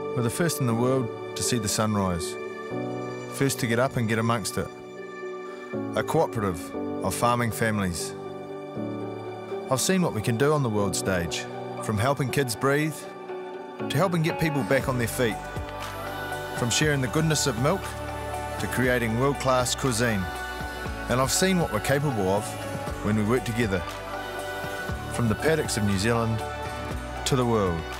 We're the first in the world to see the sunrise, first to get up and get amongst it. A cooperative of farming families. I've seen what we can do on the world stage, from helping kids breathe to helping get people back on their feet, from sharing the goodness of milk to creating world-class cuisine. And I've seen what we're capable of when we work together, from the paddocks of New Zealand to the world.